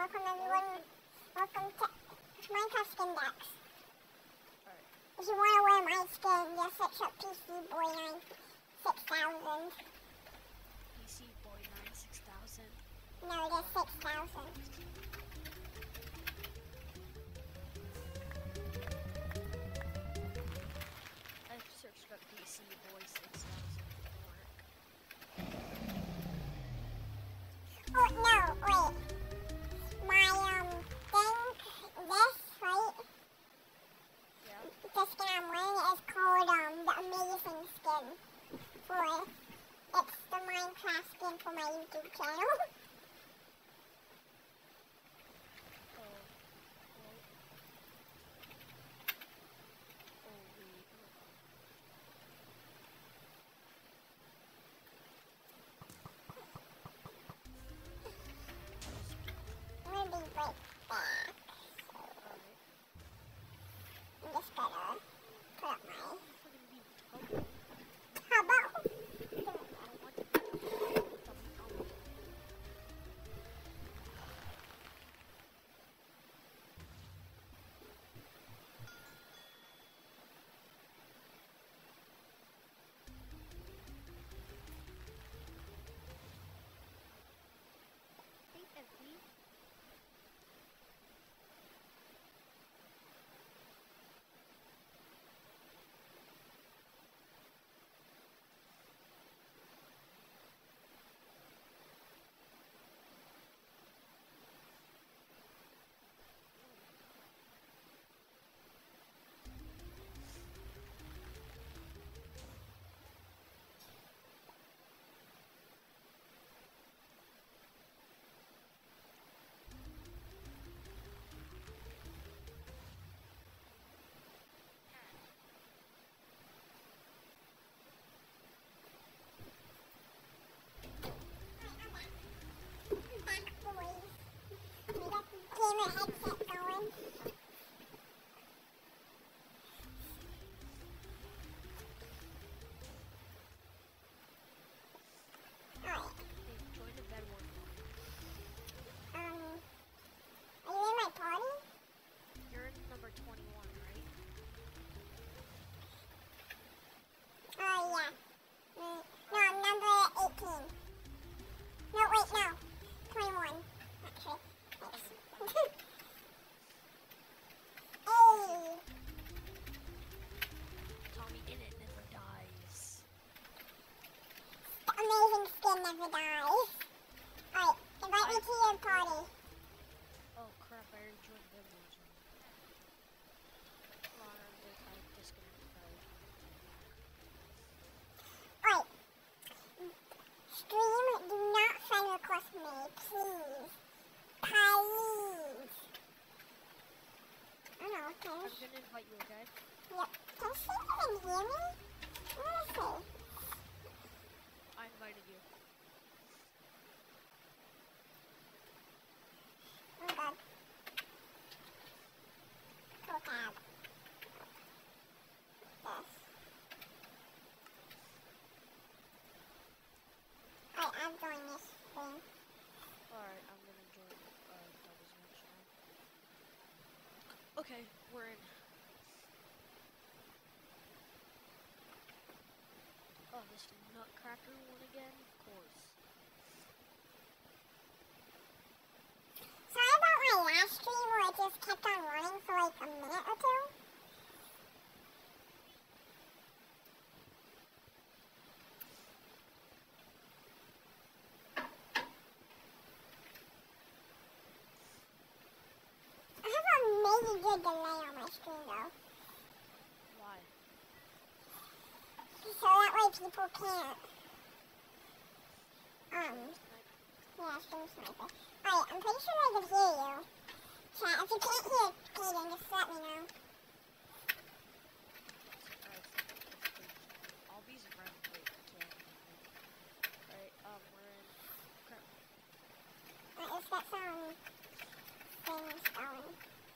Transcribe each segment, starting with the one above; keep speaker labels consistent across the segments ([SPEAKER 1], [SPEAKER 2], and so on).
[SPEAKER 1] welcome everyone. Welcome to Minecraft Skin Decks.
[SPEAKER 2] Alright.
[SPEAKER 1] If you want to wear my skin, just search up PC Boy 6000.
[SPEAKER 2] PC Boy 6000.
[SPEAKER 1] No, just 6000.
[SPEAKER 2] I've searched up PC Boy 6000 to work.
[SPEAKER 1] Oh no, wait. My thing, this, right?
[SPEAKER 2] Yeah.
[SPEAKER 1] The skin I'm wearing is called the Amazing Skin. It's the Minecraft skin for my YouTube channel. I'm gonna be right back. I'm just gonna put up my tubbo. Gamer headset going. Alright.
[SPEAKER 2] Join the bed work.
[SPEAKER 1] Are you in my party?
[SPEAKER 2] You're in number 21, right?
[SPEAKER 1] Oh yeah. No, I'm number 18. No, wait, no. 21. Actually. Thanks. Hey!
[SPEAKER 2] Tommy in it never dies.
[SPEAKER 1] The amazing skin never dies. Alright, invite me to your party.
[SPEAKER 2] Oh crap, I already joined the bed work. Hold on, I disconnected that.
[SPEAKER 1] Alright. Stream, do not friend request me, please. Please. I don't know,
[SPEAKER 2] I'm
[SPEAKER 1] can
[SPEAKER 2] gonna invite you, okay?
[SPEAKER 1] Yep. Can she even hear me? What did I say?
[SPEAKER 2] I invited you.
[SPEAKER 1] Oh god. Cool tab. Yes. Alright, I'm joining this stream.
[SPEAKER 2] Alright, I'm gonna join Doubles Match now. Okay, we're in. Oh, this Nutcracker one again? Of course.
[SPEAKER 1] Sorry about my last stream where it just kept on running for like a minute or two. I have a maybe good delay on my stream though.
[SPEAKER 2] Why?
[SPEAKER 1] So that way people can't. Yeah, stream sniper. Alright, I'm pretty sure I can hear you. Chat, if you can't hear Kayden, just let me know.
[SPEAKER 2] All these around wait, I can't. Alright, we're in. Crap.
[SPEAKER 1] Alright, let's get some things going.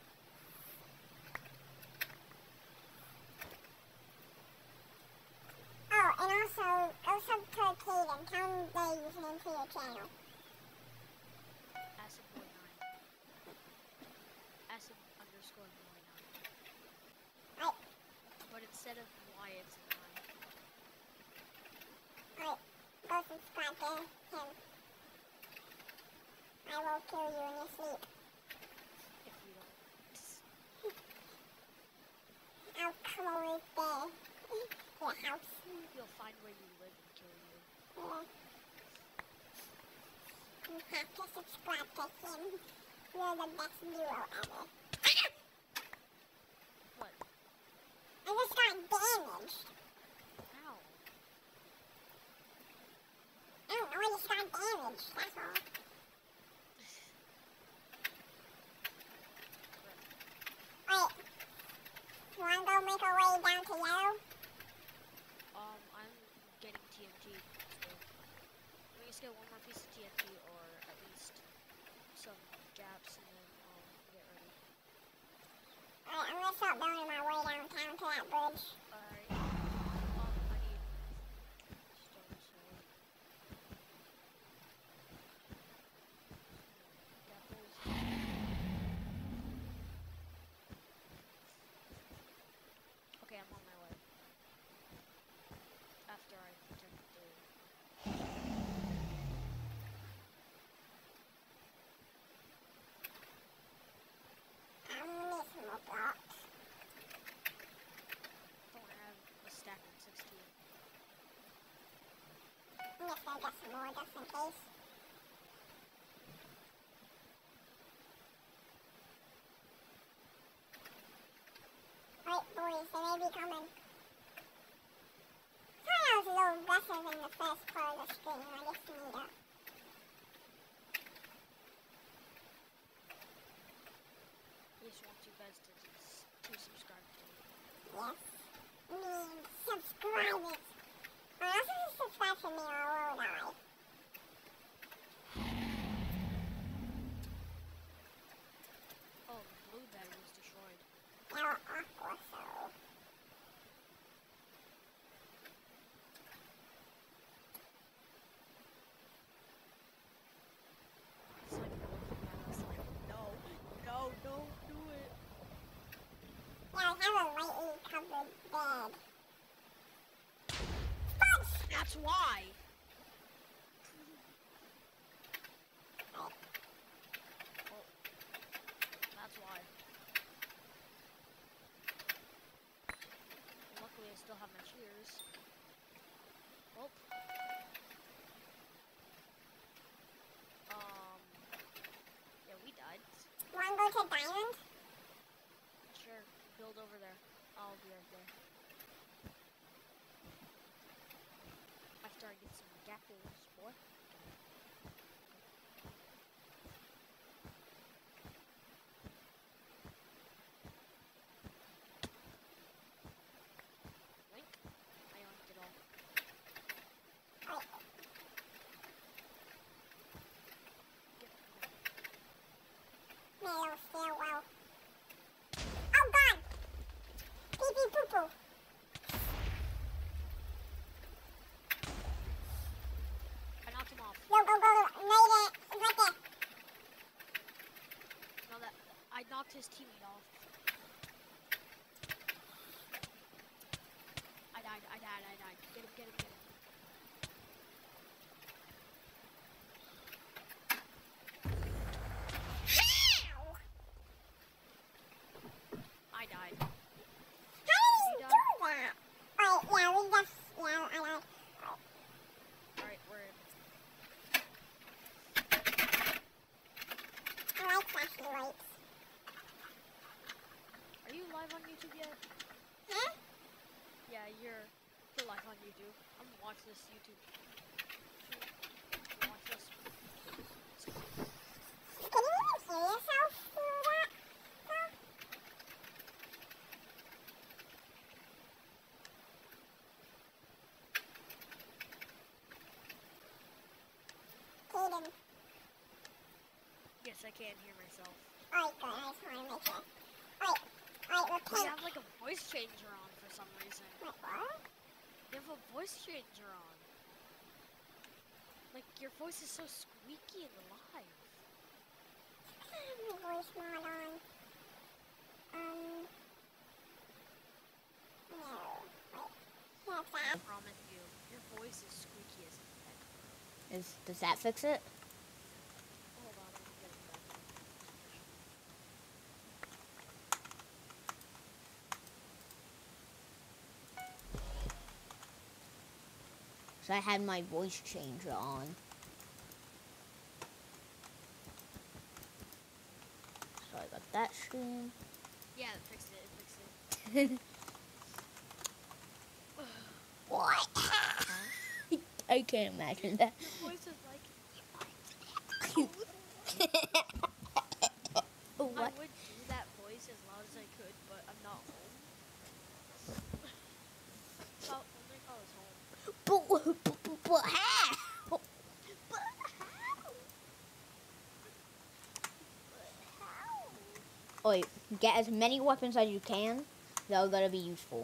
[SPEAKER 1] Oh, and also, go sub to Kayden. Tell him the username to your channel.
[SPEAKER 2] Acid Boy 9. instead of Y, it's an I.
[SPEAKER 1] Alright, go subscribe to him. I will kill you in your sleep.
[SPEAKER 2] If you don't.
[SPEAKER 1] I'll come over there. Your house.
[SPEAKER 2] You'll find where you live and kill you.
[SPEAKER 1] Yeah. You have to subscribe to him. You're the best duo ever.
[SPEAKER 2] What?
[SPEAKER 1] I just got damaged.
[SPEAKER 2] Ow.
[SPEAKER 1] I don't know, I just got damaged, that's all. Wait. You wanna go make our way down to yellow?
[SPEAKER 2] I'm getting TNT. So let me just get one more piece of TNT or at least some gaps and then get ready.
[SPEAKER 1] Alright, I'm gonna start building my way downtown to that bridge.
[SPEAKER 2] Alright. I need stone sword. Apples. Okay, I'm on my way. After I protect the...
[SPEAKER 1] I need some more blocks.
[SPEAKER 2] Don't have a stack of 16.
[SPEAKER 1] I'm just gonna get some more just in case. Right, boys, they may be coming. I thought I was a little better than the first part of the stream. I just need a...
[SPEAKER 2] I just want you guys to subscribe to me.
[SPEAKER 1] Yes. Need subscribers. Unless you subscribe to me or I will die.
[SPEAKER 2] Oh, the blue bed was destroyed.
[SPEAKER 1] Now aqua, so...
[SPEAKER 2] It's like looking at us like, no, don't do it.
[SPEAKER 1] Yeah, I have a lightly covered bed. Fudge!
[SPEAKER 2] That's why.
[SPEAKER 1] Right.
[SPEAKER 2] Oh, that's why. Luckily, I still have my shears. Oh. Yeah, we died.
[SPEAKER 1] Wanna go to Diamond?
[SPEAKER 2] Sure, build over there. I'll be right there. After I get some gapples, boy. Link. I owned it all.
[SPEAKER 1] Right.
[SPEAKER 2] Get
[SPEAKER 1] Middle stairwell. Oh god! Pee pee poo poo.
[SPEAKER 2] I knocked him off.
[SPEAKER 1] Go, go, go, made it. It's right there.
[SPEAKER 2] No, that I knocked his teammate off. I died. Get him.
[SPEAKER 1] How?
[SPEAKER 2] I died.
[SPEAKER 1] How did you
[SPEAKER 2] You
[SPEAKER 1] do that? Alright, yeah, we just, yeah, I died.
[SPEAKER 2] Alright, we're in.
[SPEAKER 1] I like flashy lights.
[SPEAKER 2] Are you live on YouTube yet?
[SPEAKER 1] Huh?
[SPEAKER 2] Yeah, you're live on YouTube. I'm gonna watch this YouTube. Watch this.
[SPEAKER 1] Can you even hear yourself through that? Huh? Kayden.
[SPEAKER 2] Yes, I can hear myself.
[SPEAKER 1] Alright, good, I just wanna make sure. Alright, we're
[SPEAKER 2] You
[SPEAKER 1] pink.
[SPEAKER 2] have like a voice changer on for some reason.
[SPEAKER 1] Wait, what?
[SPEAKER 2] You have a voice changer on. Like, your voice is so squeaky and alive.
[SPEAKER 1] I have my voice mod on. No.
[SPEAKER 2] is squeaky as heck.
[SPEAKER 3] Does that fix it?
[SPEAKER 2] Hold on, I'm getting back to
[SPEAKER 3] So I had my voice changer on. So I got that screen.
[SPEAKER 2] Yeah, it fixed it.
[SPEAKER 3] What? I can't imagine that.
[SPEAKER 2] Your voice is like, I
[SPEAKER 3] What?
[SPEAKER 2] would do that voice as loud as I could, but I'm not home. Only if I was home.
[SPEAKER 3] But how? Wait, get as many weapons as you can. They're gonna be useful.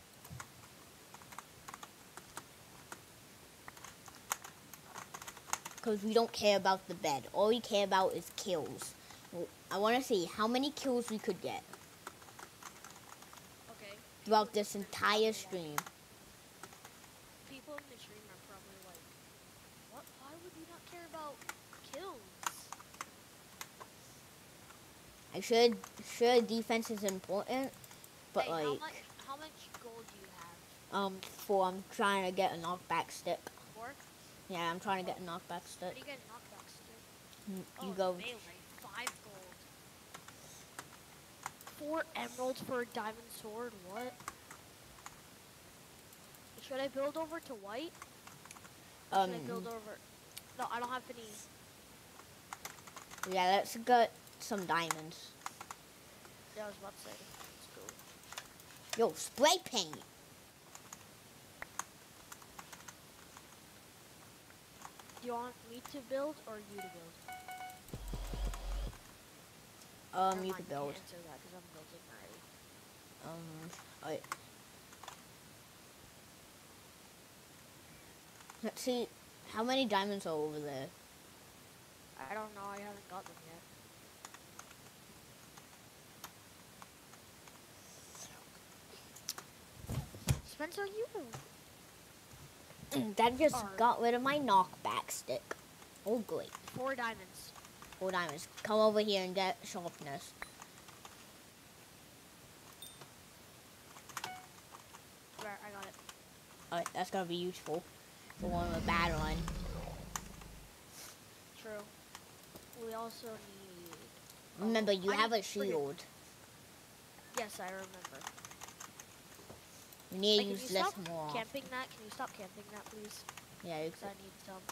[SPEAKER 3] Because we don't care about the bed. All we care about is kills. I want to see how many kills we could get
[SPEAKER 2] Okay.
[SPEAKER 3] throughout this entire stream.
[SPEAKER 2] People in the stream are probably like, what? Why would you not care about kills?
[SPEAKER 3] I sure defense is important, but
[SPEAKER 2] Hey,
[SPEAKER 3] like,
[SPEAKER 2] how much gold do you have?
[SPEAKER 3] I'm trying to get a knockback stick.
[SPEAKER 2] 4?
[SPEAKER 3] Yeah, I'm trying to get a knockback
[SPEAKER 2] How
[SPEAKER 3] stick.
[SPEAKER 2] do you get a knockback stick?
[SPEAKER 3] You
[SPEAKER 2] Oh,
[SPEAKER 3] go.
[SPEAKER 2] melee. 5 gold. 4 emeralds for a diamond sword? What? Should I build over to white? Or should I build over... No, I don't have any...
[SPEAKER 3] Yeah, let's get some diamonds.
[SPEAKER 2] Yeah, I was about to say. Let's go.
[SPEAKER 3] Yo, spray paint.
[SPEAKER 2] Do you want me to build or you to build? Never
[SPEAKER 3] You
[SPEAKER 2] mind,
[SPEAKER 3] can build.
[SPEAKER 2] Can't answer that because I'm building already.
[SPEAKER 3] Alright. Let's see, how many diamonds are over there?
[SPEAKER 2] I don't know. I haven't got them yet. Spencer, you...
[SPEAKER 3] That just
[SPEAKER 2] Alright.
[SPEAKER 3] got rid of my knockback stick. Oh, great.
[SPEAKER 2] 4 diamonds.
[SPEAKER 3] 4 diamonds. Come over here and get sharpness.
[SPEAKER 2] There, I got it.
[SPEAKER 3] Alright, that's gonna be useful for one of the bad one.
[SPEAKER 2] True. We also need...
[SPEAKER 3] Remember, you
[SPEAKER 2] I
[SPEAKER 3] have
[SPEAKER 2] need
[SPEAKER 3] a shield.
[SPEAKER 2] Yes, I remember.
[SPEAKER 3] We need
[SPEAKER 2] Hey,
[SPEAKER 3] to
[SPEAKER 2] can
[SPEAKER 3] use
[SPEAKER 2] you
[SPEAKER 3] this
[SPEAKER 2] stop
[SPEAKER 3] more.
[SPEAKER 2] camping that? Can you stop camping that, please?
[SPEAKER 3] Yeah, you
[SPEAKER 2] Because I need some.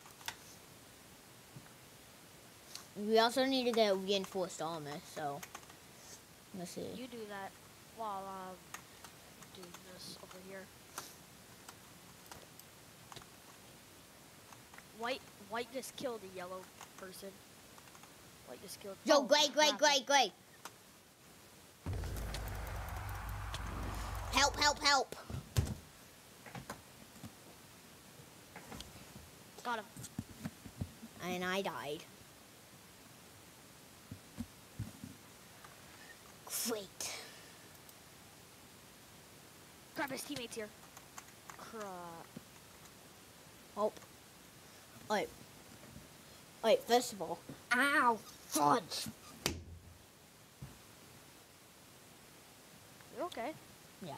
[SPEAKER 3] we also need to get reinforced armor, so let's see.
[SPEAKER 2] You do that while I'm doing this over here. White just killed a yellow person. White just killed...
[SPEAKER 3] Yo,
[SPEAKER 2] Oh,
[SPEAKER 3] great. Help.
[SPEAKER 2] Got him.
[SPEAKER 3] And I died. Great.
[SPEAKER 2] Crap, his teammate's here. Crap.
[SPEAKER 3] Oh. Wait, first of all. Ow, fudge.
[SPEAKER 2] You're okay.
[SPEAKER 3] Yeah.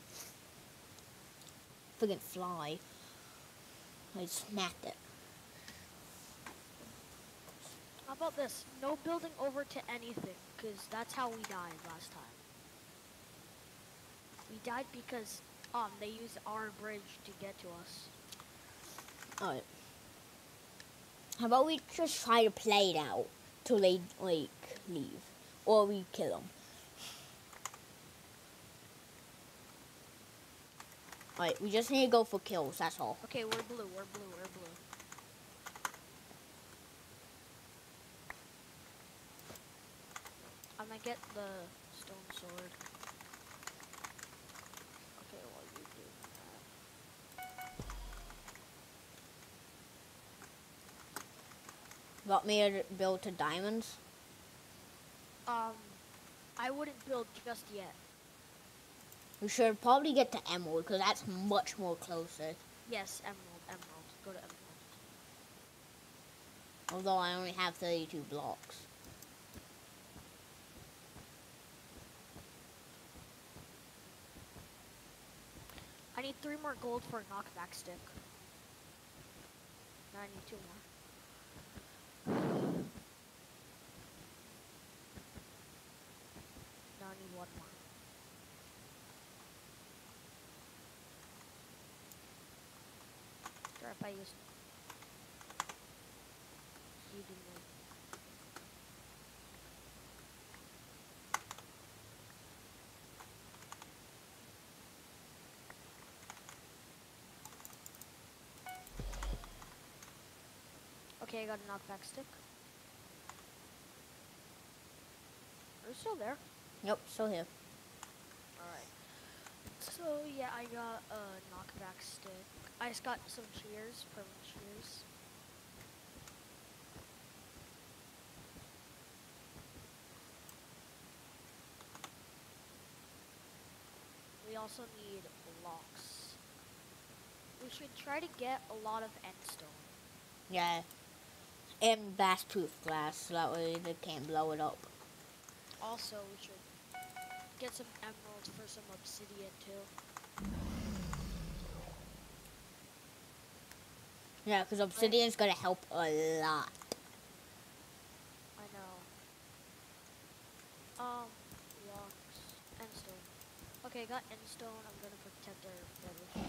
[SPEAKER 3] Friggin' fly. I smacked it.
[SPEAKER 2] How about this? No building over to anything, because that's how we died last time. We died because they used our bridge to get to us.
[SPEAKER 3] Alright. How about we just try to play it out till they, like, leave. Or we kill them. Alright, we just need to go for kills, that's all.
[SPEAKER 2] Okay, we're blue. I'm gonna get the stone sword. Okay, while you do that.
[SPEAKER 3] Want me to build to diamonds?
[SPEAKER 2] I wouldn't build just yet.
[SPEAKER 3] We should probably get to emerald, because that's much more closer.
[SPEAKER 2] Yes, emerald. go to emerald.
[SPEAKER 3] Although I only have 32 blocks.
[SPEAKER 2] I need 3 more gold for a knockback stick. Now I need 2 more. Now I need 1 more. Sure, if I use seed in there. Okay, I got a knockback stick. Are you still there?
[SPEAKER 3] Yep, still here.
[SPEAKER 2] Alright. So, yeah, I got a knockback stick. I just got some shears, permanent shears. We also need blocks. We should try to get a lot of endstone.
[SPEAKER 3] Yeah. And blast-proof glass, so that way they can't blow it up.
[SPEAKER 2] Also, we should get some emeralds for some obsidian too.
[SPEAKER 3] Yeah, because obsidian's gonna help a lot.
[SPEAKER 2] I know. Blocks, endstone. Okay, got endstone. I'm gonna protect our feathers.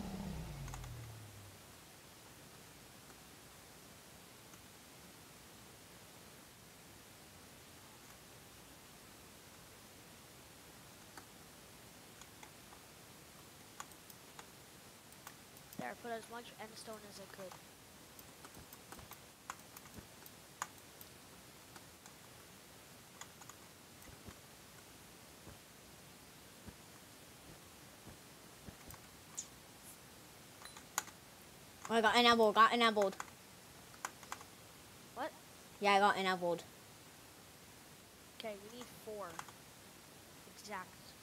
[SPEAKER 2] There, put as much endstone as I could.
[SPEAKER 3] Oh, I got enabled.
[SPEAKER 2] What?
[SPEAKER 3] Yeah, I got enabled.
[SPEAKER 2] Okay, we need 4. Exact.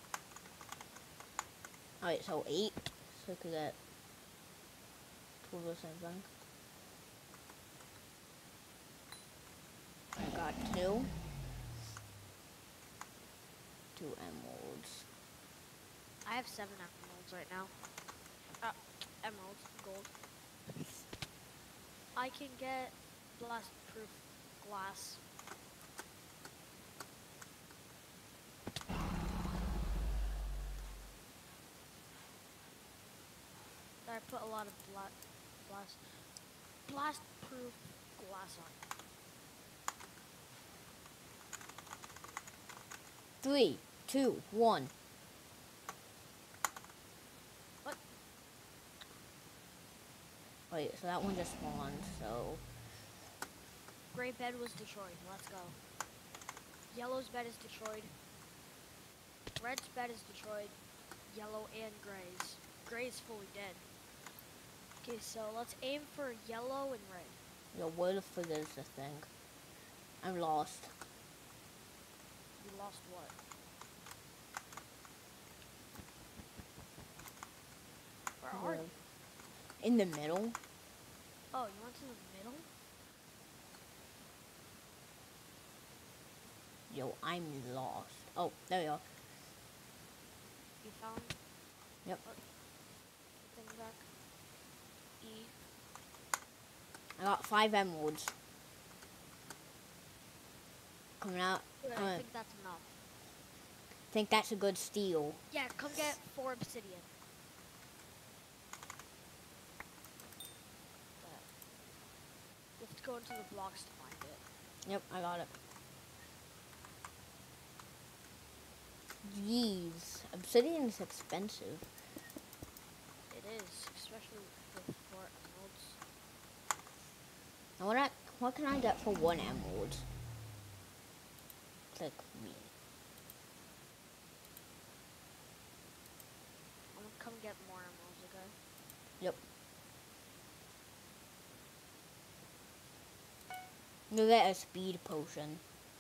[SPEAKER 3] Alright, so 8. So we could get 2 of the same thing. I got 2. 2 emeralds.
[SPEAKER 2] I have 7 emeralds right now. Emeralds, gold. I can get blast-proof glass. I put a lot of blast-proof glass on it.
[SPEAKER 3] 3, 2, 1.
[SPEAKER 2] What?
[SPEAKER 3] Wait, so that one just spawned, so...
[SPEAKER 2] Gray bed was destroyed. Let's go. Yellow's bed is destroyed. Red's bed is destroyed. Yellow and gray's. Gray's fully dead. Okay, so let's aim for yellow and red.
[SPEAKER 3] Yo, where the frig is this thing? I'm lost.
[SPEAKER 2] You lost what? Where are you?
[SPEAKER 3] In the middle?
[SPEAKER 2] Oh, you went to the middle?
[SPEAKER 3] Yo, I'm lost. Oh, there we are.
[SPEAKER 2] You found?
[SPEAKER 3] Yep.
[SPEAKER 2] Thing back. E.
[SPEAKER 3] I got 5 emeralds. Coming out.
[SPEAKER 2] Good, I think that's enough.
[SPEAKER 3] Think that's a good steal.
[SPEAKER 2] Yeah, come get 4 obsidian. You have to go into the blocks to find it.
[SPEAKER 3] Yep, I got it. Jeez, obsidian is expensive.
[SPEAKER 2] It is, especially with 4 emeralds.
[SPEAKER 3] Now what can I get for 1 emerald? Click me.
[SPEAKER 2] I'm gonna come get more emeralds, okay?
[SPEAKER 3] Yep. You get a speed potion.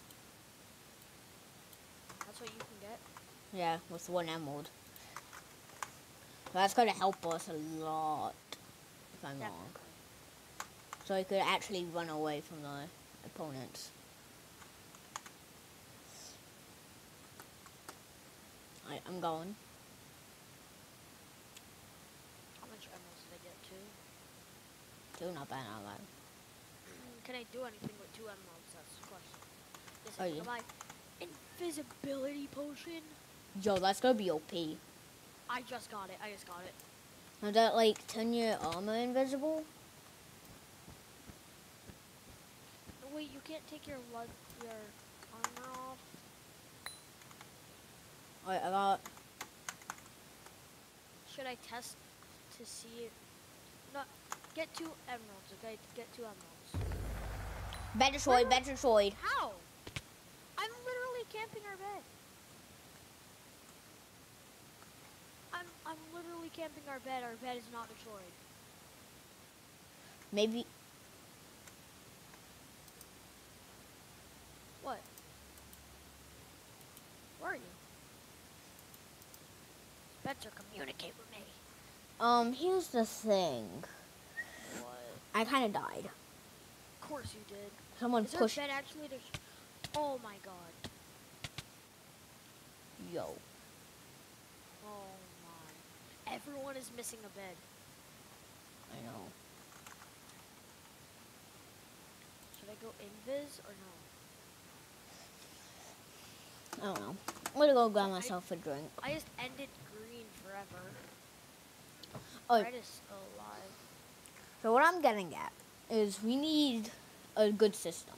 [SPEAKER 2] That's what you can get.
[SPEAKER 3] Yeah, with 1 emerald. So that's gonna help us a lot. If I'm wrong.
[SPEAKER 2] Definitely.
[SPEAKER 3] so I could actually run away from the opponents. I'm going.
[SPEAKER 2] How much emeralds did I get? 2?
[SPEAKER 3] 2, not bad, not bad.
[SPEAKER 2] Can I do anything with 2 emeralds? That's the question. Yes,
[SPEAKER 3] Oh,
[SPEAKER 2] I
[SPEAKER 3] yeah.
[SPEAKER 2] can buy invisibility potion.
[SPEAKER 3] Yo, that's gonna be OP.
[SPEAKER 2] I just got it.
[SPEAKER 3] Does that like turn your armor invisible?
[SPEAKER 2] Wait, you can't take your armor off?
[SPEAKER 3] Alright, I got.
[SPEAKER 2] Should I test to see it? No, get 2 emeralds, okay? Get 2 emeralds.
[SPEAKER 3] Bed destroyed, bed destroyed.
[SPEAKER 2] How? I'm literally camping our bed. I'm literally camping our bed. Our bed is not destroyed.
[SPEAKER 3] Maybe.
[SPEAKER 2] What? Where are you? Spencer, communicate with me.
[SPEAKER 3] Here's the thing.
[SPEAKER 2] What?
[SPEAKER 3] I kind of died.
[SPEAKER 2] Of course you did.
[SPEAKER 3] Someone
[SPEAKER 2] Is our
[SPEAKER 3] pushed.
[SPEAKER 2] bed actually destroyed? Oh my god.
[SPEAKER 3] Yo.
[SPEAKER 2] Oh my. Everyone is missing a bed.
[SPEAKER 3] I know.
[SPEAKER 2] Should I go invis or no?
[SPEAKER 3] I don't know. I'm gonna go grab myself a drink.
[SPEAKER 2] I just ended green forever.
[SPEAKER 3] Oh,
[SPEAKER 2] Red is still alive.
[SPEAKER 3] so what I'm getting at is we need a good system.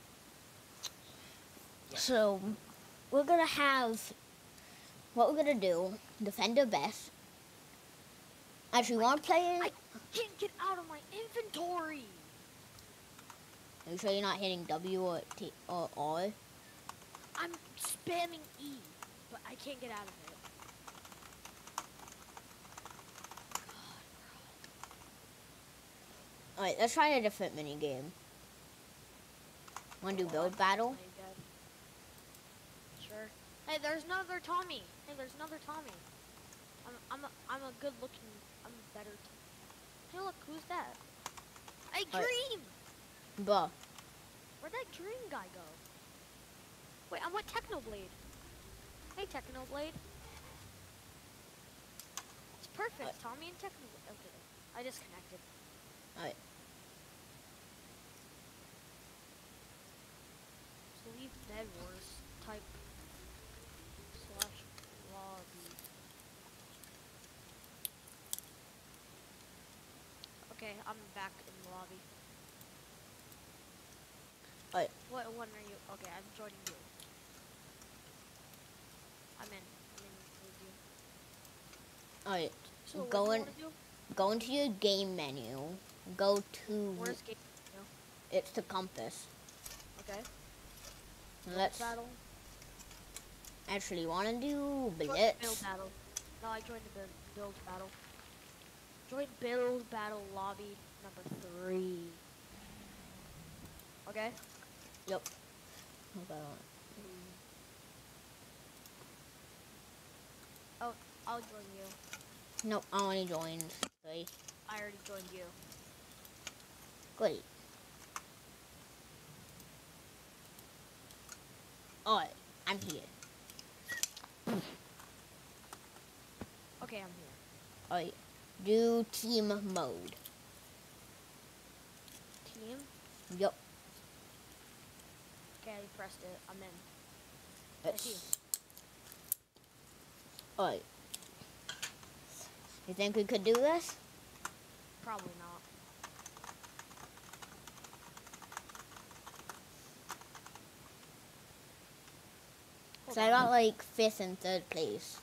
[SPEAKER 2] Yeah.
[SPEAKER 3] So we're gonna have what we're gonna do. Defend the best. Actually, want to play
[SPEAKER 2] I
[SPEAKER 3] it?
[SPEAKER 2] can't get out of my inventory.
[SPEAKER 3] Are you sure you're not hitting W or T or R?
[SPEAKER 2] I'm spamming E, but I can't get out of it.
[SPEAKER 3] Alright, let's try a different mini game. Wanna do build battle?
[SPEAKER 2] Play dead. Sure. Hey, there's another Tommy. I'm a good looking. I'm a better. Hey, look, who's that? Hey,
[SPEAKER 3] Alright.
[SPEAKER 2] Dream.
[SPEAKER 3] Bruh.
[SPEAKER 2] Where'd that Dream guy go? Wait, I'm with Technoblade. Hey, Technoblade. It's perfect, Tommy and Technoblade. Okay, I disconnected.
[SPEAKER 3] Alright.
[SPEAKER 2] So leave Bed Wars type / lobby. Okay, I'm back in the lobby.
[SPEAKER 3] Alright.
[SPEAKER 2] What one are you? Okay, I'm joining you. I'm in with you.
[SPEAKER 3] Alright.
[SPEAKER 2] So what
[SPEAKER 3] Go
[SPEAKER 2] do you
[SPEAKER 3] in.
[SPEAKER 2] wanna do?
[SPEAKER 3] Go into your game menu. Go to.
[SPEAKER 2] Where's game?
[SPEAKER 3] It's the compass.
[SPEAKER 2] Okay.
[SPEAKER 3] Let's
[SPEAKER 2] Battle.
[SPEAKER 3] actually want to do
[SPEAKER 2] Join
[SPEAKER 3] blitz.
[SPEAKER 2] build battle. No, I joined the build battle. Join build battle lobby number 3. Okay.
[SPEAKER 3] Yep. Hold on.
[SPEAKER 2] Oh, I'll join you.
[SPEAKER 3] Nope, I only joined 3.
[SPEAKER 2] I already joined you.
[SPEAKER 3] Great. Alright, I'm here.
[SPEAKER 2] Okay, I'm here.
[SPEAKER 3] Alright, do team mode.
[SPEAKER 2] Team.
[SPEAKER 3] Yep.
[SPEAKER 2] Okay, I pressed it. I'm in. I see.
[SPEAKER 3] Alright. You think we could do this?
[SPEAKER 2] Probably not.
[SPEAKER 3] So I got like 5th and 3rd place.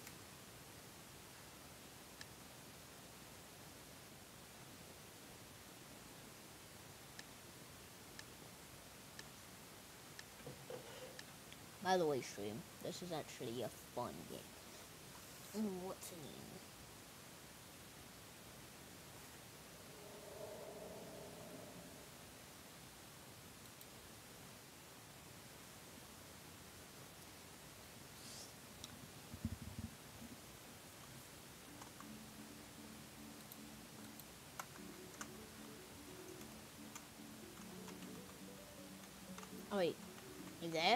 [SPEAKER 3] By the way, stream, this is actually a fun game. Ooh, what's the name? Oh wait, you there?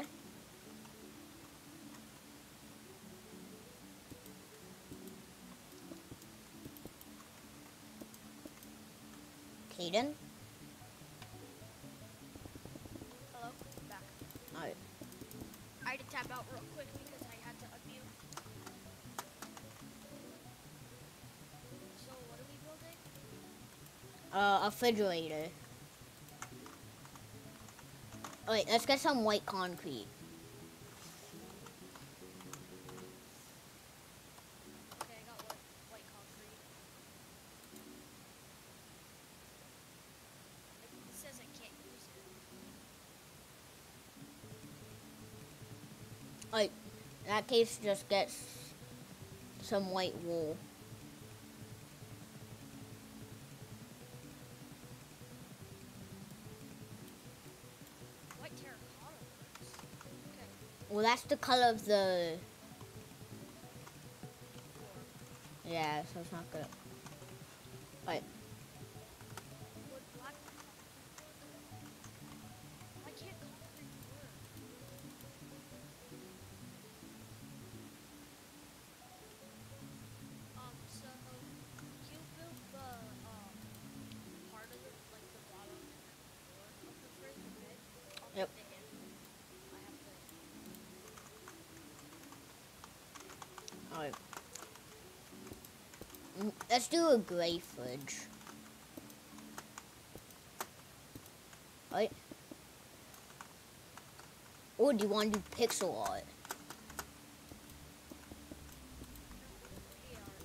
[SPEAKER 3] Kayden?
[SPEAKER 2] Hello? Back.
[SPEAKER 3] Alright.
[SPEAKER 2] I had to tap out real quick because I had to unmute. So, what are we building?
[SPEAKER 3] A refrigerator. Alright, let's get some white concrete.
[SPEAKER 2] Okay, I got white concrete. It says I can't use it.
[SPEAKER 3] Alright, in that case, just get some white wool.
[SPEAKER 2] White terracotta works. Okay.
[SPEAKER 3] Well, that's the color of the...
[SPEAKER 2] Floor.
[SPEAKER 3] Yeah, so it's not good. Alright,
[SPEAKER 2] Would black concrete work? Why can't concrete work? So you built the part of the like the bottom and then the floor of the fridge, okay? I'll
[SPEAKER 3] Yep.
[SPEAKER 2] make the handle. I have to.
[SPEAKER 3] alright. Let's do a gray fridge. Alright. Or do you want to do pixel art?
[SPEAKER 2] We are.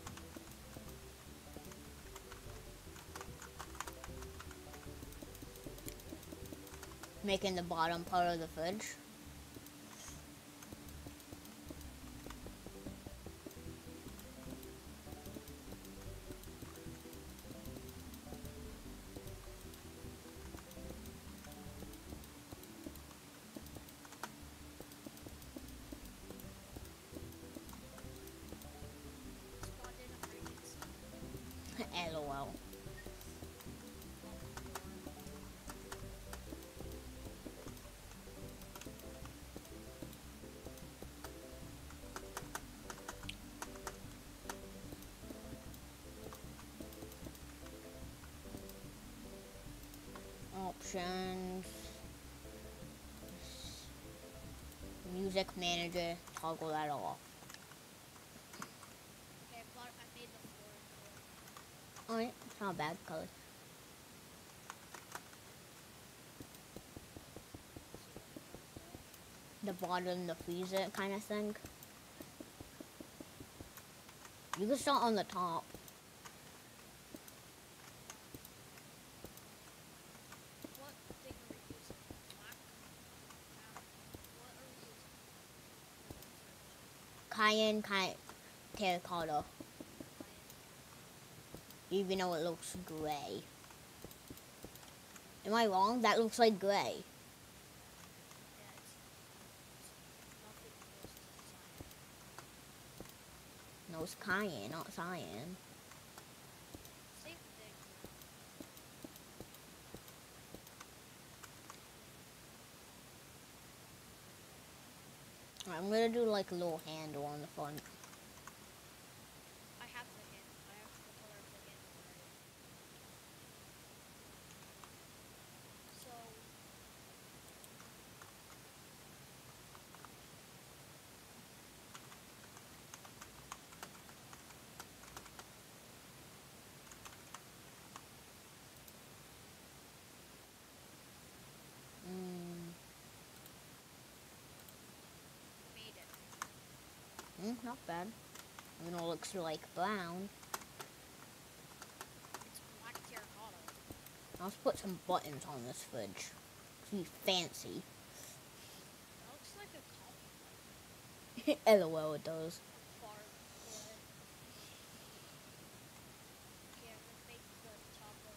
[SPEAKER 3] Making the bottom part of the fridge.
[SPEAKER 2] Spawned in a pregnancy.
[SPEAKER 3] LOL. Options. Music manager. Toggle that off.
[SPEAKER 2] Okay, I made the floor into it.
[SPEAKER 3] Alright, it's not a bad color. The bottom, the freezer kind of thing. You can start on the top.
[SPEAKER 2] What thing are we using? Black? What are we using?
[SPEAKER 3] Cayenne terracotta. Even though it looks gray. Am I wrong? That looks like gray.
[SPEAKER 2] Yeah, it's nothing close to cyan.
[SPEAKER 3] No, it's cayenne, not cyan.
[SPEAKER 2] Same thing.
[SPEAKER 3] Alright, I'm gonna do like a little handle on the front.
[SPEAKER 2] I have the color of the handle already. So made it.
[SPEAKER 3] Not bad. Even though it looks like brown.
[SPEAKER 2] It's black terracotta.
[SPEAKER 3] Let's put some buttons on this fridge. Be fancy.
[SPEAKER 2] That looks like a coffee
[SPEAKER 3] LOL, it does.
[SPEAKER 2] far away. Okay, I'm gonna make the top of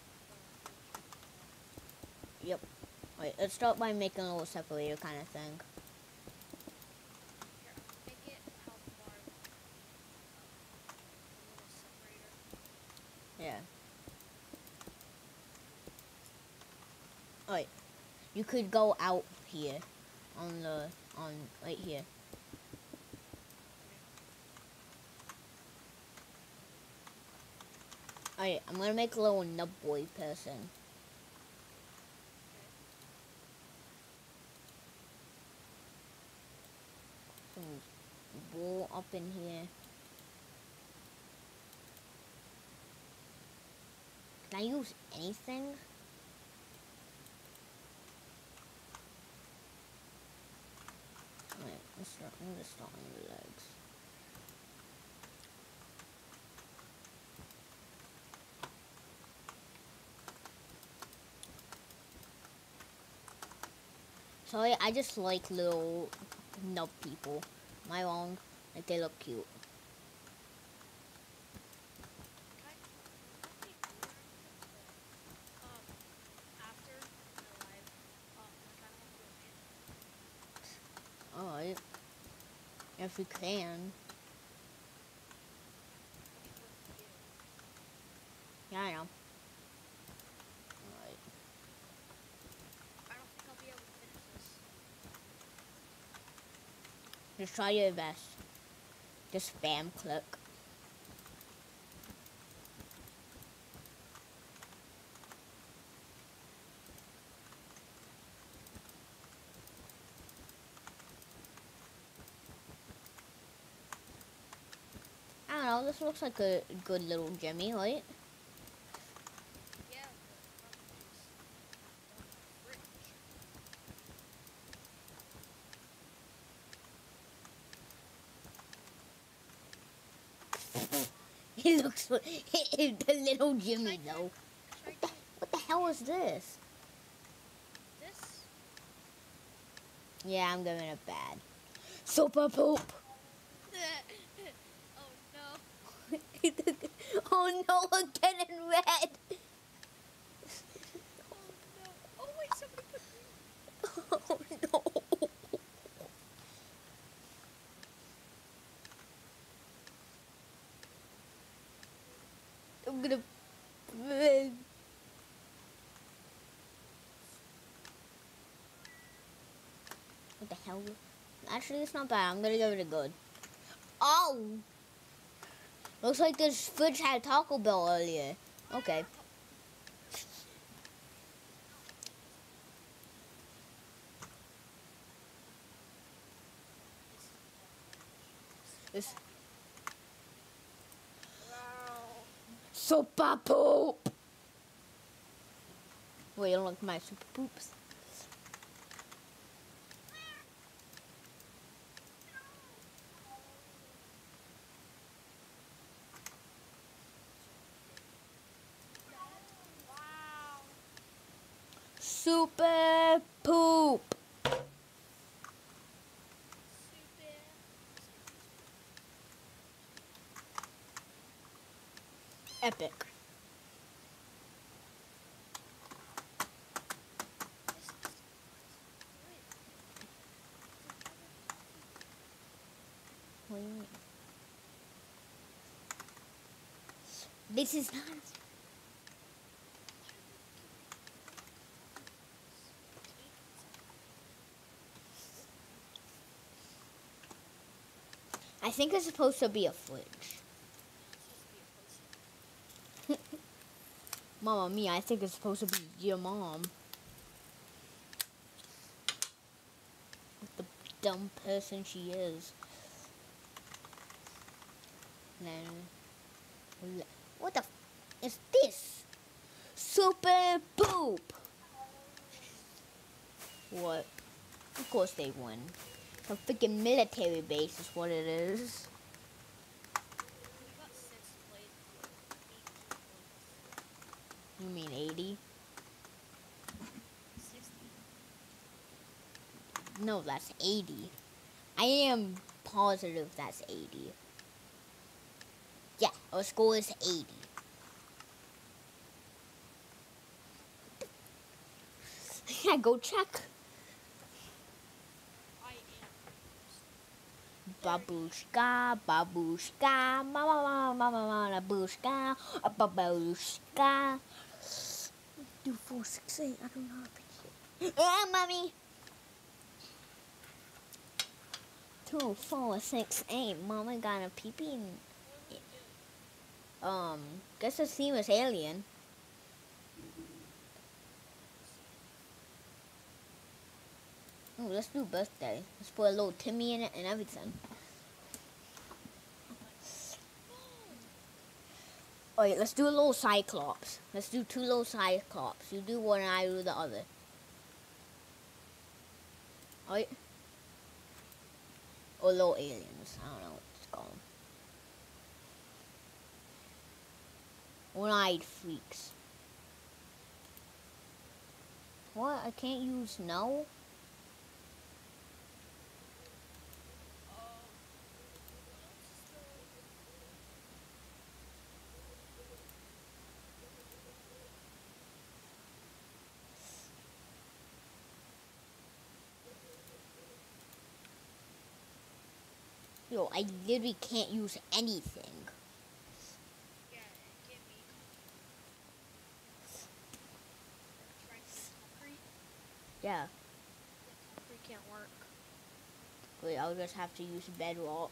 [SPEAKER 2] the
[SPEAKER 3] Yep. Alright, let's start by making a little separator kind of thing.
[SPEAKER 2] here, I'm gonna make it how far a little separator.
[SPEAKER 3] Yeah. Alright. You could go out here, on right here. Alright, I'm gonna make a little nub boy person. Some wool up in here. Can I use anything? Alright, I'm gonna start on the legs. Sorry, I just like little nub people. Am I wrong? Like, they look cute. Alright. If we can. Yeah, I know. Alright.
[SPEAKER 2] I don't think I'll be able to finish this.
[SPEAKER 3] Just try your best. Just spam click. I don't know, this looks like a good little Jimmy, right?
[SPEAKER 2] Yeah, but the problem is I don't have a fridge.
[SPEAKER 3] He looks like the little Jimmy though. What the hell is this?
[SPEAKER 2] This?
[SPEAKER 3] Yeah, I'm giving it bad. Super poop.
[SPEAKER 2] Oh no.
[SPEAKER 3] Oh no, again in red.
[SPEAKER 2] Oh no. Oh wait, somebody put green.
[SPEAKER 3] Oh no. I'm gonna. What the hell? Actually, it's not bad. I'm gonna give it a good. Oh! Looks like this fridge had Taco Bell earlier. Okay. This. Super poop! Wait, you don't like my super poops?
[SPEAKER 2] Wow.
[SPEAKER 3] Super poop! Epic. What do you mean? This is not. I think it's supposed to be a fridge. Mama mia, I think it's supposed to be your mom. The dumb person she is. And then, what the f is this? Super poop! What? Of course they win. A freaking military base is what it is.
[SPEAKER 2] We got 6th place. 18 points.
[SPEAKER 3] You mean 80?
[SPEAKER 2] 60.
[SPEAKER 3] No, that's 80. I am positive that's 80. Yeah, our score is 80. Yeah, go check.
[SPEAKER 2] I am.
[SPEAKER 3] Babushka, babushka, mama, mama, mama, mama, babushka, babushka. 2, 4, 6, 8. I don't know how to pick it. Ah, mommy. 2, 4, 6, 8. Mama got a pee-pee. Guess the theme is alien. Oh, let's do birthday. Let's put a little Timmy in it and everything. Alright, let's do a little Cyclops. Let's do 2 little Cyclops. You do one and I do the other. Alright? Or little aliens. I don't know what it's called. One-eyed freaks. What? I can't use no? Yo, I literally can't use anything.
[SPEAKER 2] Yeah, it can't be concrete.
[SPEAKER 3] Yeah.
[SPEAKER 2] Concrete can't work.
[SPEAKER 3] Wait, I'll just have to use bedrock.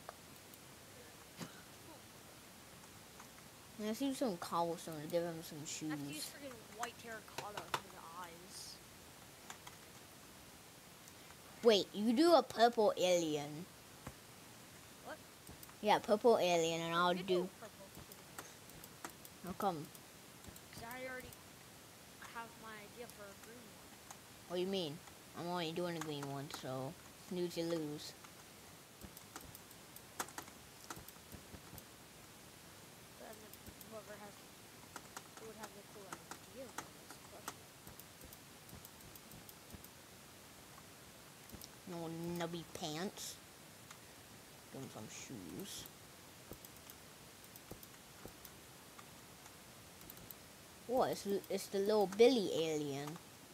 [SPEAKER 3] Let's use some cobblestone to give him some
[SPEAKER 2] I have to use
[SPEAKER 3] shoes.
[SPEAKER 2] freaking white terracotta for the eyes.
[SPEAKER 3] Wait, you do a purple alien.
[SPEAKER 2] What?
[SPEAKER 3] Yeah, purple alien, and I'll
[SPEAKER 2] You
[SPEAKER 3] do.
[SPEAKER 2] purple.
[SPEAKER 3] How come?
[SPEAKER 2] Because I already have my idea for a green one.
[SPEAKER 3] What do you mean? I'm only doing a green one, so snooze you lose.
[SPEAKER 2] But then whoever has, who would have the cool idea for this question.
[SPEAKER 3] No nubby pants. Give him some shoes. What? It's the little Billy alien.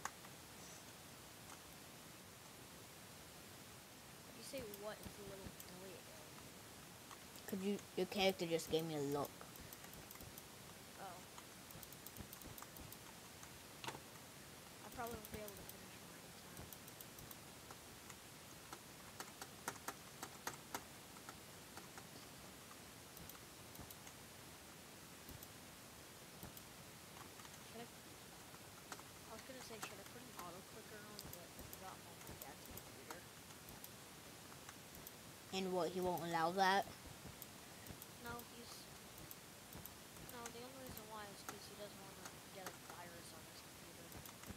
[SPEAKER 2] You say what is a little Billy alien?
[SPEAKER 3] Could your character just gave me a look.
[SPEAKER 2] Oh. I probably won't be able to finish mine in time. Should I was gonna say, should I put an auto clicker on, but I forgot on my dad's computer.
[SPEAKER 3] And what? He won't allow that?
[SPEAKER 2] No, the only reason why is because he doesn't want to get a virus on his computer.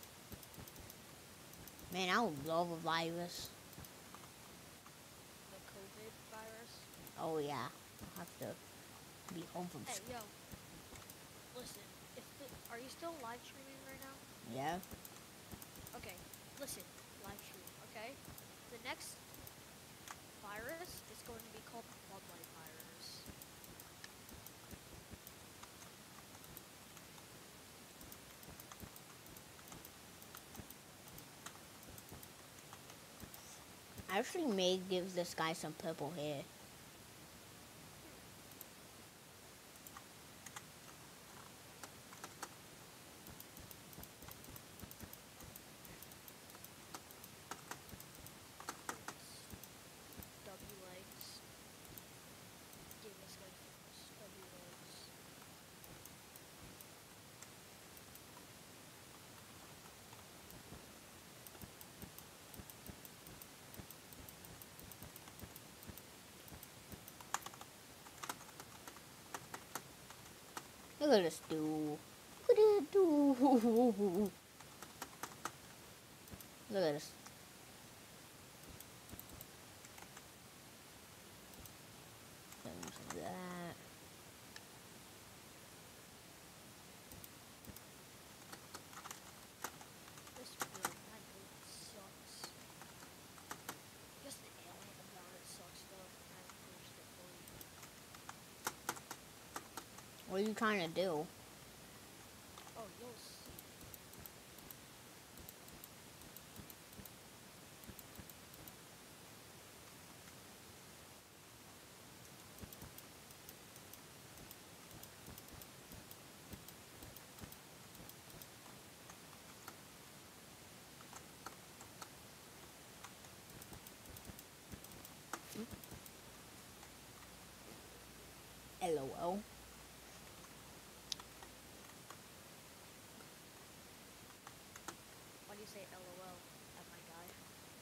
[SPEAKER 3] Man, I would love a virus.
[SPEAKER 2] The COVID virus.
[SPEAKER 3] Oh yeah, I'll have to be home from
[SPEAKER 2] Hey,
[SPEAKER 3] school.
[SPEAKER 2] yo. Listen, are you still live streaming right now?
[SPEAKER 3] Yeah.
[SPEAKER 2] Okay, listen, live stream, okay? The next virus is going to be called floodlight virus.
[SPEAKER 3] I actually may give this guy some purple hair.
[SPEAKER 2] W legs. Give this guy W legs.
[SPEAKER 3] Look at this dude. Look at this dude. Look at this. Things like that.
[SPEAKER 2] This really, my build sucks. Just the alien about it sucks though. I haven't finished it fully.
[SPEAKER 3] What are you trying to do?
[SPEAKER 2] Oh, you'll see.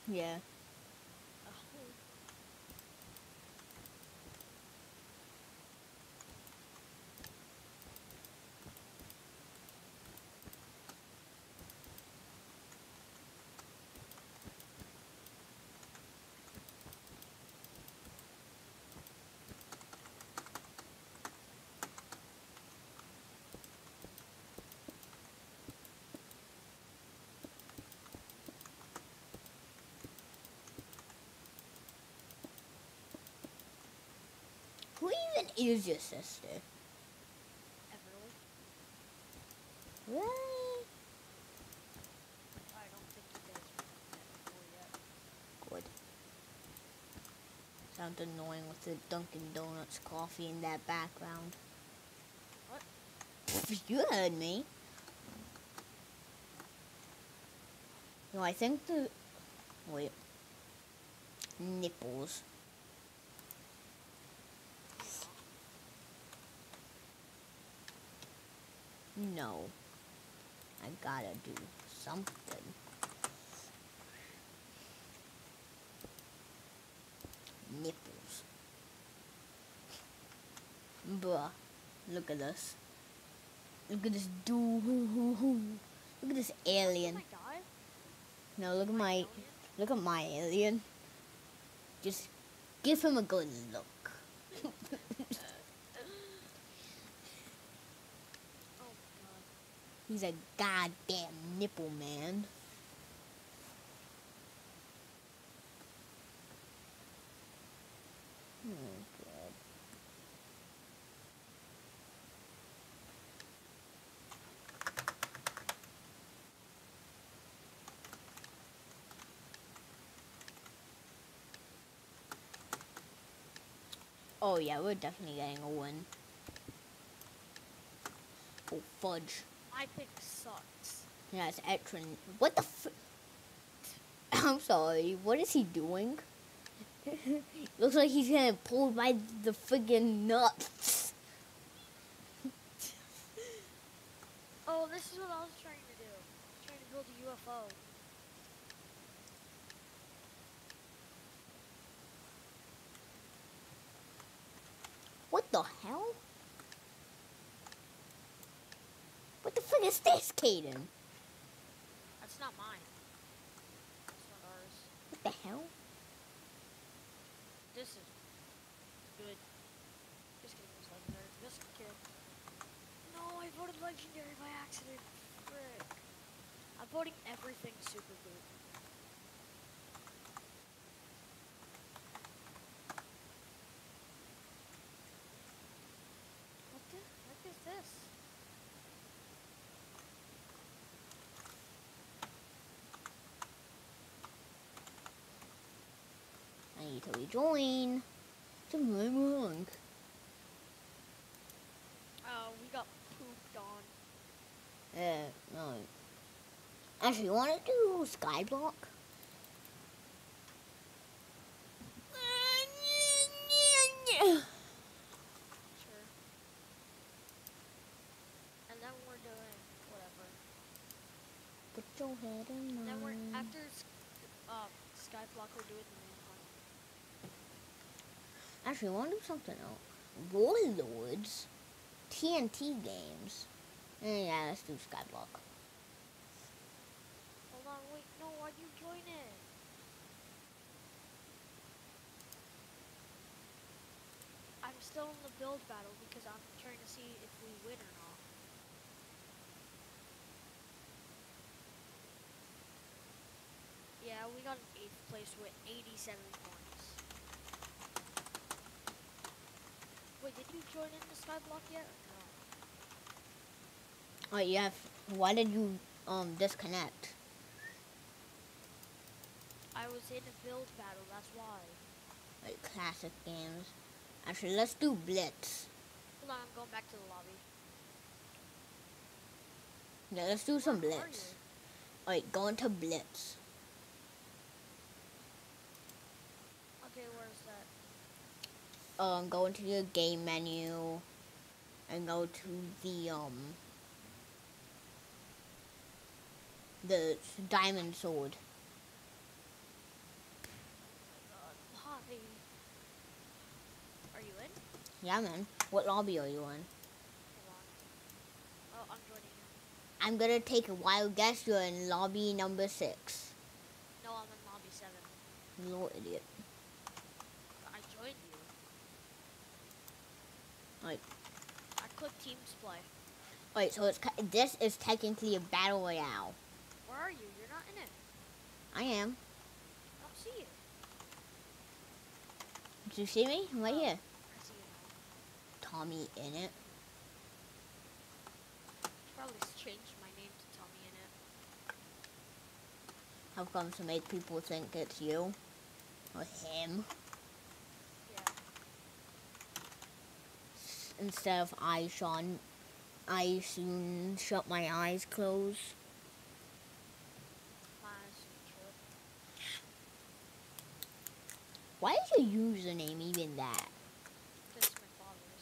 [SPEAKER 3] Yeah.
[SPEAKER 2] Oh.
[SPEAKER 3] Who even is your sister?
[SPEAKER 2] Everly?
[SPEAKER 3] Really?
[SPEAKER 2] I don't think you guys met before yet.
[SPEAKER 3] Good. Sounds annoying with the Dunkin' Donuts coffee in that background.
[SPEAKER 2] What?
[SPEAKER 3] You heard me. No, I think the... Wait. Nipples. No. I gotta do something. Nipples. Bruh. Look at this. Look at this dude. Look at this alien.
[SPEAKER 2] Oh my god.
[SPEAKER 3] No, look at my...
[SPEAKER 2] Alien?
[SPEAKER 3] Look at my alien. Just give him a good look.
[SPEAKER 2] Oh god.
[SPEAKER 3] He's a goddamn nipple man. Oh, God. Oh yeah, we're definitely getting a win. Oh fudge.
[SPEAKER 2] My pick sucks.
[SPEAKER 3] Yeah, it's extra. What the I'm sorry, what is he doing? Looks like he's getting pulled by the friggin' nuts.
[SPEAKER 2] Oh, this is what I was trying to do. I was trying to build a UFO.
[SPEAKER 3] What the hell? What the frick is this, Kayden?
[SPEAKER 2] That's not mine. That's not ours.
[SPEAKER 3] What the hell?
[SPEAKER 2] This is good. This game was legendary. This kid. No, I voted legendary by accident. Frick. I'm voting everything super good. What the heck is this?
[SPEAKER 3] I need to rejoin. Something wrong.
[SPEAKER 2] Oh, we got pooped on.
[SPEAKER 3] No. Actually, you want to do Skyblock?
[SPEAKER 2] Sure. And then we're doing whatever.
[SPEAKER 3] Put your head in
[SPEAKER 2] And then we're
[SPEAKER 3] mine.
[SPEAKER 2] after Skyblock, we're doing the manhunt.
[SPEAKER 3] Actually, I want to do something else. Warlords, TNT games. Yeah, let's do Skyblock.
[SPEAKER 2] Hold on, wait, no, why'd you join it? I'm still in the build battle because I'm trying to see if we win or not. Yeah, we got an 8th place with 87 points. Wait, did you join in the Skyblock yet or no?
[SPEAKER 3] Oh, yeah. Why did you disconnect?
[SPEAKER 2] I was in a build battle, that's why.
[SPEAKER 3] Like classic games. Actually, let's do Blitz.
[SPEAKER 2] Hold on, I'm going back to the lobby.
[SPEAKER 3] Yeah, let's do some
[SPEAKER 2] Where are
[SPEAKER 3] Blitz.
[SPEAKER 2] you?
[SPEAKER 3] Alright, go into Blitz.
[SPEAKER 2] Okay, where's that?
[SPEAKER 3] Go into your game menu and go to the diamond sword. Yeah, man. What lobby are you in?
[SPEAKER 2] Hold on. Oh, I'm joining you.
[SPEAKER 3] I'm gonna take a wild guess. You're in lobby number 6.
[SPEAKER 2] No, I'm in lobby 7.
[SPEAKER 3] You little idiot.
[SPEAKER 2] I joined you.
[SPEAKER 3] Like,
[SPEAKER 2] I clicked Teams play.
[SPEAKER 3] wait, so this is technically a battle royale.
[SPEAKER 2] Where are you? You're not in it.
[SPEAKER 3] I am.
[SPEAKER 2] I don't see you.
[SPEAKER 3] Did you see me? I'm right here.
[SPEAKER 2] I see you now.
[SPEAKER 3] Tommy in it.
[SPEAKER 2] Should probably change my name to Tommy in it.
[SPEAKER 3] How come to make people think it's you? Or him?
[SPEAKER 2] Yeah.
[SPEAKER 3] Instead of I soon shut my eyes closed.
[SPEAKER 2] My eyes are shut.
[SPEAKER 3] Why is your username even that?
[SPEAKER 2] Because it's my father's.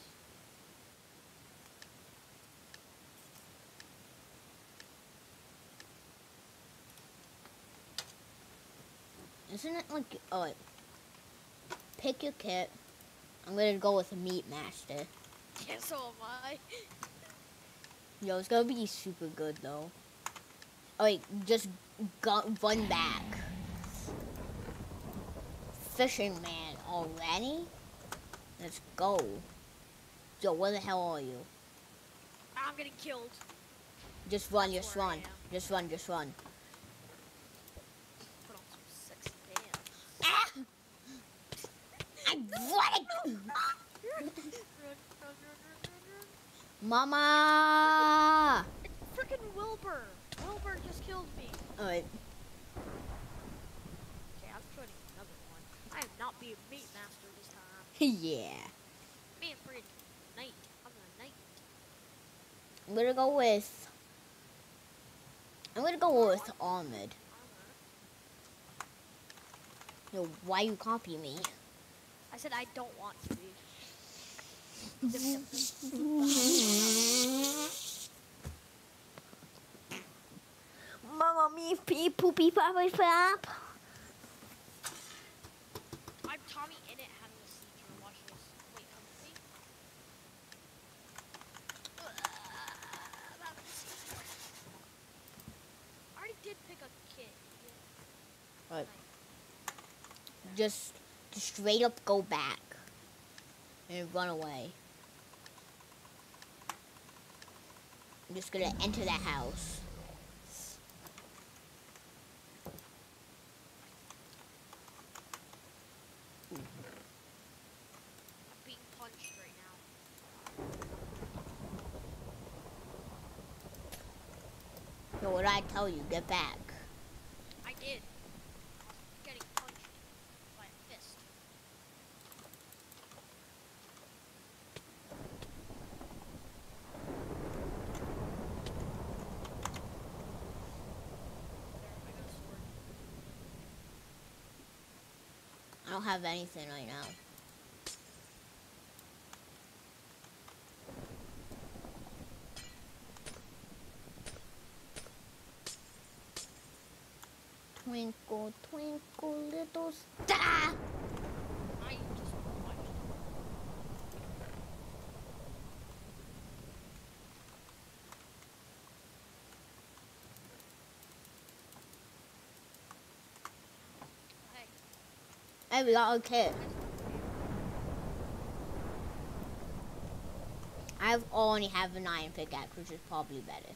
[SPEAKER 3] Isn't it like, oh wait. Pick your kit. I'm gonna go with a Meat Master.
[SPEAKER 2] Yeah, so am I.
[SPEAKER 3] Yo, it's gonna be super good though. Oh wait, just run back. Fishing man already? Let's go. Yo, where the hell are you?
[SPEAKER 2] I'm getting killed.
[SPEAKER 3] Just run,
[SPEAKER 2] That's
[SPEAKER 3] just
[SPEAKER 2] where I
[SPEAKER 3] run.
[SPEAKER 2] am.
[SPEAKER 3] Just run, just run.
[SPEAKER 2] Put on some sexy dance.
[SPEAKER 3] Ah! I'm running!
[SPEAKER 2] Run, run, run, run.
[SPEAKER 3] Mama!
[SPEAKER 2] It's freaking Wilbur. Wilbur just killed me.
[SPEAKER 3] Alright.
[SPEAKER 2] Okay, I'm joining another one. I am not being Meat Master this time.
[SPEAKER 3] Yeah.
[SPEAKER 2] Me and freaking Knight. I'm a Knight.
[SPEAKER 3] I'm gonna go with Armored. Yo, why you copy me?
[SPEAKER 2] I said I don't want to be.
[SPEAKER 3] Mama, me pee poopy pappy flap.
[SPEAKER 2] I'm Tommy in it having a seizure. Watch this. Wait, come with me. I'm having a seizure. I already did pick a kid. Yeah.
[SPEAKER 3] Right. Just straight up go back and run away. I'm just gonna enter the house.
[SPEAKER 2] I'm being punched right now.
[SPEAKER 3] So what did I tell you? Get back.
[SPEAKER 2] I did. Getting punched by a fist. There, I got a sword.
[SPEAKER 3] I don't have anything right now. Twinkle, twinkle, little star.
[SPEAKER 2] I just watched. Hey,
[SPEAKER 3] Hey, we got a kit. I only have an iron pickaxe, which is probably better.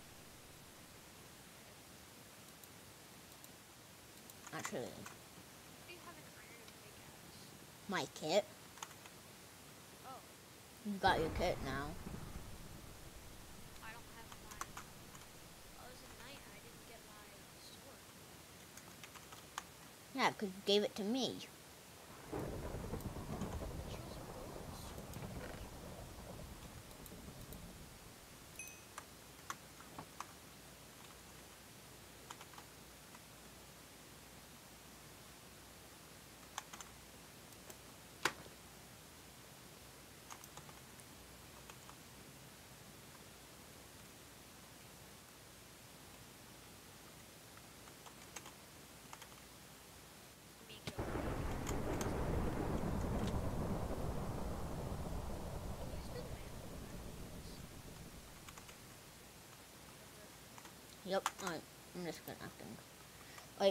[SPEAKER 3] Actually,
[SPEAKER 2] what do you have an iron pickaxe?
[SPEAKER 3] my kit.
[SPEAKER 2] Oh,
[SPEAKER 3] You got your kit now.
[SPEAKER 2] I don't have mine. I was a knight and I didn't get my sword.
[SPEAKER 3] Yeah, because you gave it to me.
[SPEAKER 2] It shows a golden sword. Me kill.
[SPEAKER 3] Yep. Alright. I'm just gonna acting. Wait.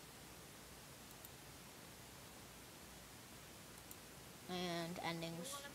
[SPEAKER 3] And endings.